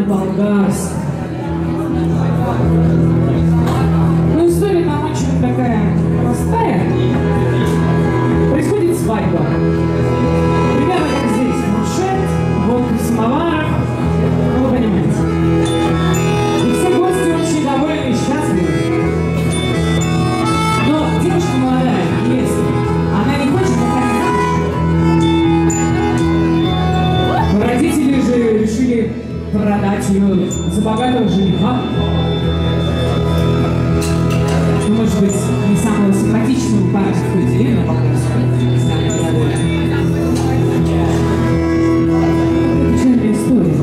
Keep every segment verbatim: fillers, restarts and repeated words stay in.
болгарский. Ну, история там очень такая простая. Происходит свадьба. Примерно как здесь. Маншет, водка в самоварах. Ну, вы понимаете. И все гости очень довольны и счастливы. Но девушка молодая, невеста, она не хочет пока. Родители же решили продать ее за богатого жениха. Ну, может быть, не самого симпатичного парня в той деревне, но пока станет довольна. Печальная история.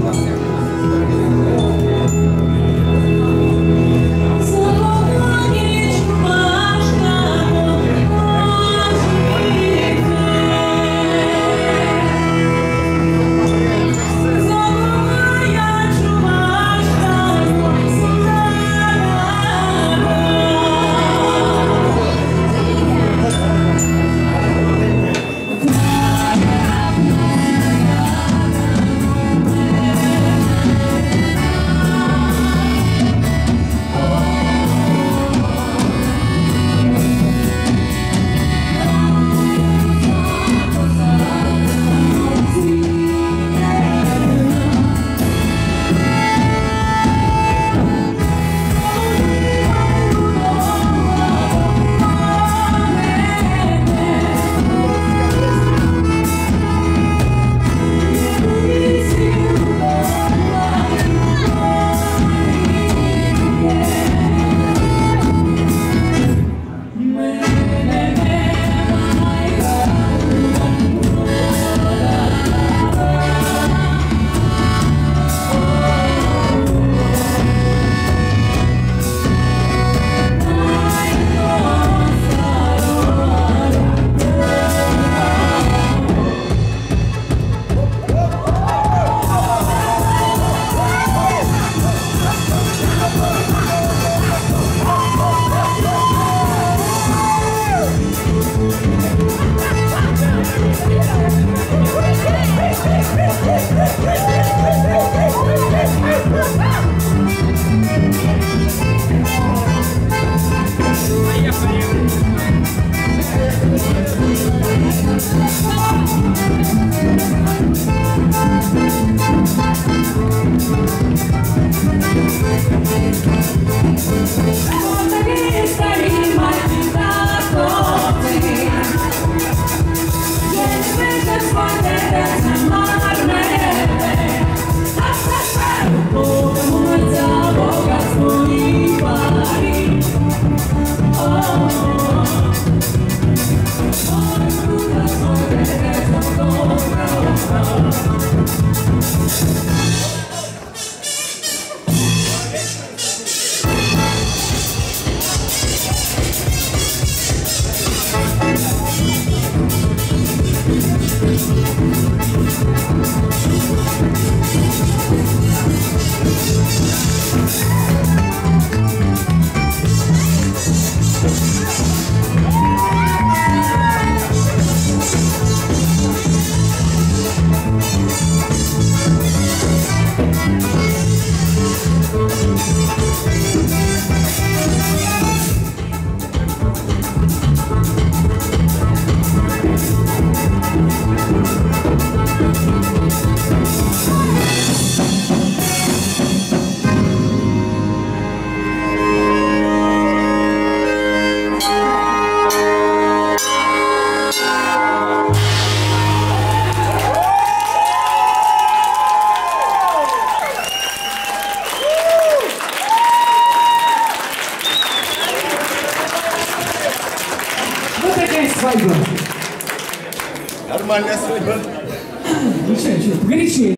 Свадьба. Нормальная свадьба. Ну что, что, погорячее.